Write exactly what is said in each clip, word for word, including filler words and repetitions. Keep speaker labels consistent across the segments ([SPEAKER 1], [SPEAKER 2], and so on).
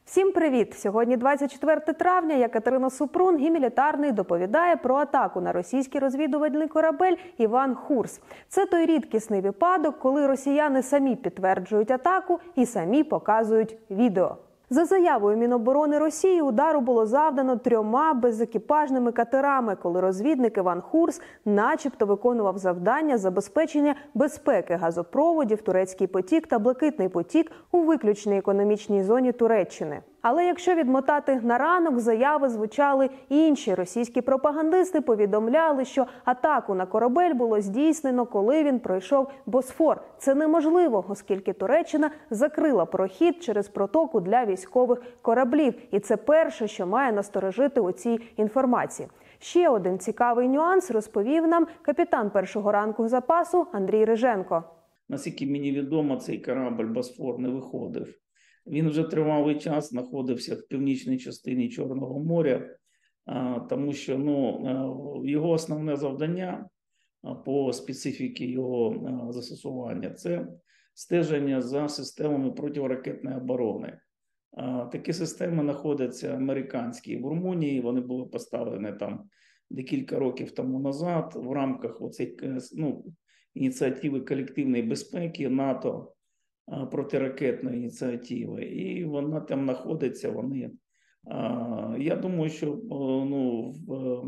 [SPEAKER 1] Всім привіт! Сьогодні двадцять четверте травня, я Катерина Супрун, Гімілітарний доповідає про атаку на російський розвідувальний корабель «Іван Хурс». Це той рідкісний випадок, коли росіяни самі підтверджують атаку і самі показують відео. За заявою Міноборони Росії, удару було завдано трьома безекіпажними катерами, коли розвідник Іван Хурс начебто виконував завдання забезпечення безпеки газопроводів «Турецький потік» та «Блакитний потік» у виключній економічній зоні Туреччини. Але якщо відмотати на ранок, заяви звучали інші. Російські пропагандисти повідомляли, що атаку на корабель було здійснено, коли він пройшов Босфор. Це неможливо, оскільки Туреччина закрила прохід через протоку для військових кораблів. І це перше, що має насторожити у цій інформації. Ще один цікавий нюанс розповів нам капітан першого ранку запасу Андрій Риженко.
[SPEAKER 2] Наскільки мені відомо, цей корабль «Босфор» не виходив. Він вже тривалий час знаходився в північній частині Чорного моря, тому що ну, його основне завдання по специфіці його застосування – це стеження за системами протиракетної оборони. Такі системи знаходяться американські в Румунії, вони були поставлені там декілька років тому назад в рамках оцей, ну, ініціативи колективної безпеки НАТО, протиракетної ініціативи, і вона там знаходиться. Вони, я думаю, що ну, в,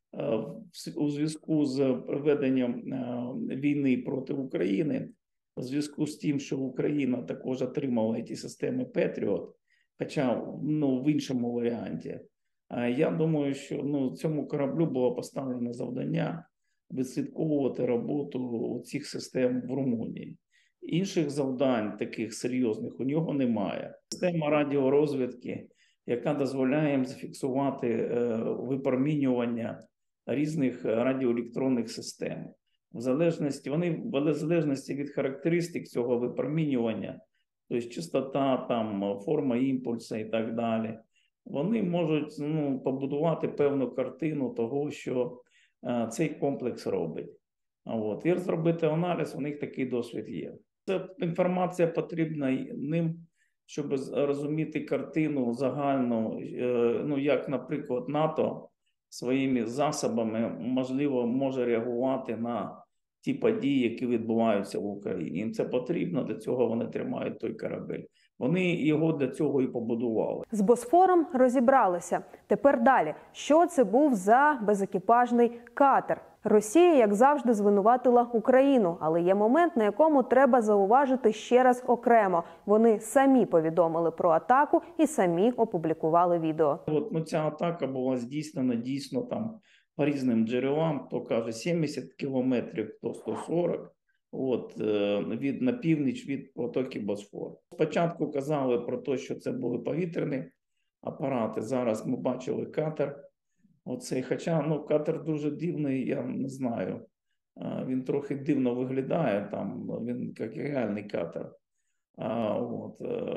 [SPEAKER 2] у зв'язку з проведенням війни проти України, у зв'язку з тим, що Україна також отримала ці системи Петріот, хоча ну, в іншому варіанті, я думаю, що ну, цьому кораблю було поставлено завдання відслідковувати роботу цих систем в Румунії. Інших завдань таких серйозних у нього немає. Система радіорозвідки, яка дозволяє їм зафіксувати е, випромінювання різних радіоелектронних систем. В залежності, вони в залежності від характеристик цього випромінювання, тобто частота, там, форма імпульсу і так далі, вони можуть ну, побудувати певну картину того, що е, цей комплекс робить. От. І зробити аналіз, у них такий досвід є. Ця інформація потрібна ним, щоб розуміти картину загальну, ну як, наприклад, НАТО своїми засобами, можливо, може реагувати на ті події, які відбуваються в Україні. Їм це потрібно, для цього вони тримають той корабель. Вони його для цього і побудували.
[SPEAKER 1] З Босфором розібралися. Тепер далі. Що це був за безекіпажний катер? Росія, як завжди, звинуватила Україну, але є момент, на якому треба зауважити ще раз окремо. Вони самі повідомили про атаку і самі опублікували відео.
[SPEAKER 2] От, ну, ця атака була здійснена дійсно там по різним джерелам, хто каже сімдесят кілометрів, хто сто сорок, от, від, на північ від протоки Босфор. Спочатку казали про те, що це були повітряні апарати, зараз ми бачили катер. Оцей, хоча ну, катер дуже дивний, я не знаю, він трохи дивно виглядає, там, він як реальний катер. А, от,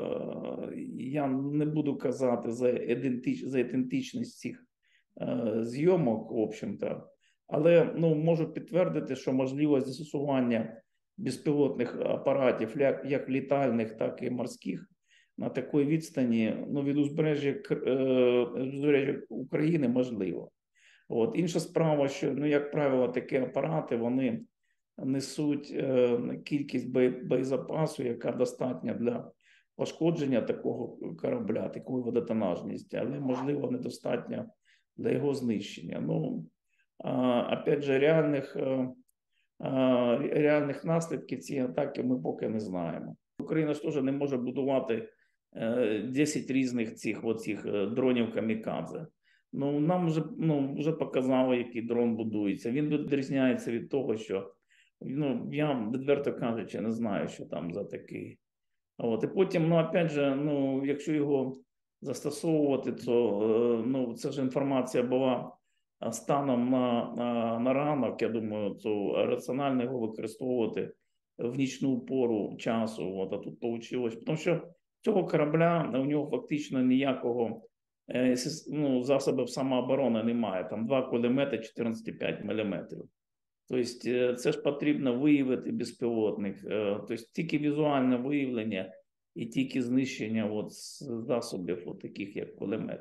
[SPEAKER 2] я не буду казати за, ідентич, за ідентичність цих е, зйомок, в общем-то, але ну, можу підтвердити, що можливість застосування безпілотних апаратів, як, як літальних, так і морських, на такій відстані, ну, від узбережжя, е, узбережжя України можливо. От. Інша справа, що, ну, як правило, такі апарати, вони несуть е, кількість боєзапасу, яка достатня для пошкодження такого корабля, такої водотонажності, але, можливо, недостатня для його знищення. Ну, а, опять же, реальних, е, е, реальних наслідків цієї атаки ми поки не знаємо. Україна ж теж не може будувати десять різних цих оцих дронів камікадзе. Ну, нам вже, ну, вже показали, який дрон будується. Він відрізняється від того, що, ну, я, відверто кажучи, не знаю, що там за такий. От. І потім, ну, опять же, ну, якщо його застосовувати, то, ну, це ж інформація була станом на, на, на ранок, я думаю, то раціонально його використовувати в нічну пору часу. От, а тут вийшло. Тому що цього корабля, у нього фактично ніякого ну, засобів самооборони немає. Там два кулемети чотирнадцять цілих п'ять міліметрів. Тобто це ж потрібно виявити безпілотник. Тобто тільки візуальне виявлення і тільки знищення от засобів, от таких як кулемет.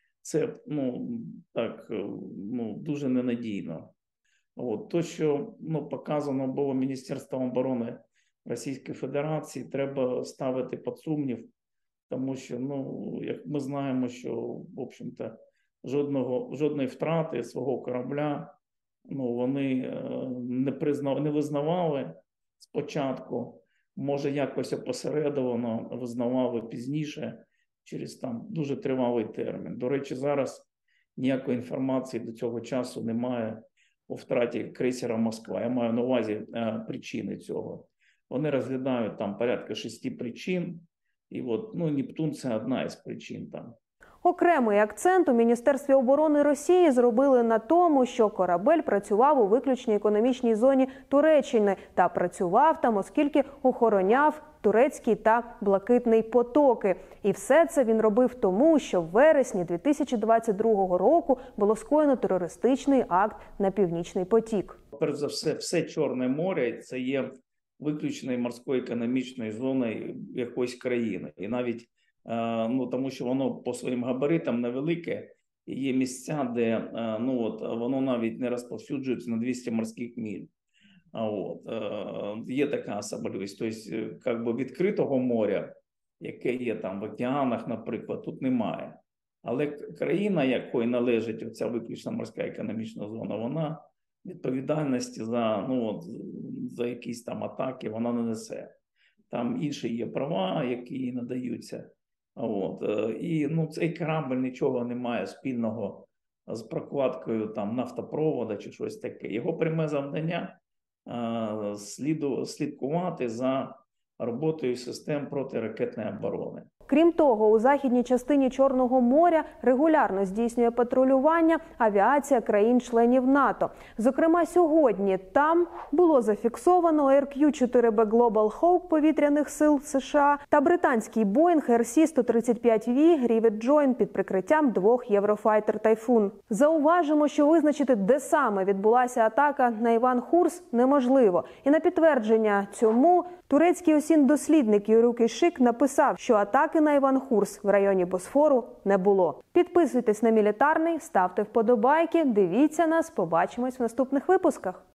[SPEAKER 2] Це ну, так, ну, дуже ненадійно. От, то, що ну, показано було Міністерством оборони Російської Федерації, треба ставити під сумнів, тому що, ну, як ми знаємо, що, в общем-то, жодного, жодної втрати свого корабля ну, вони не, признав, не визнавали спочатку, може якось опосередовано визнавали пізніше, через там дуже тривалий термін. До речі, зараз ніякої інформації до цього часу немає у втраті крейсера «Москва». Я маю на увазі е, причини цього. Вони розглядають там порядка шести причин, і от, ну, Нептун – це одна із причин там.
[SPEAKER 1] Окремий акцент у Міністерстві оборони Росії зробили на тому, що корабель працював у виключній економічній зоні Туреччини та працював там, оскільки охороняв турецький та блакитний потоки. І все це він робив тому, що в вересні дві тисячі двадцять другого року було скоєно терористичний акт на Північний потік.
[SPEAKER 2] Перш за все, все Чорне море – це є виключною морською економічною зоною якоїсь країни. І навіть ну, тому що воно по своїм габаритам невелике, і є місця, де ну, от, воно навіть не розповсюджується на двісті морських миль. А от, є така особливість. Тобто, як би відкритого моря, яке є там в океанах, наприклад, тут немає. Але країна, якої належить оця виключна морська економічна зона, вона відповідальності за, ну, от, за якісь там атаки вона не несе. Там інші є права, які їй надаються. От. І ну, цей корабль нічого не має спільного з прокладкою там, нафтопровода чи щось таке. Його пряме завдання е, сліду, слідкувати за роботою систем протиракетної оборони.
[SPEAKER 1] Крім того, у західній частині Чорного моря регулярно здійснює патрулювання авіація країн-членів НАТО. Зокрема, сьогодні там було зафіксовано ар кю чотири бі Global Hawk повітряних сил США та британський Boeing ар сі сто тридцять п'ять ві Rivet Joint під прикриттям двох Eurofighter Typhoon. Зауважимо, що визначити, де саме відбулася атака на Іван Хурс, неможливо. І на підтвердження цьому турецький осін-дослідник Юрік Ішик написав, що атаки на Іван Хурс в районі Босфору не було. Підписуйтесь на Мілітарний, ставте вподобайки, дивіться нас, побачимось в наступних випусках.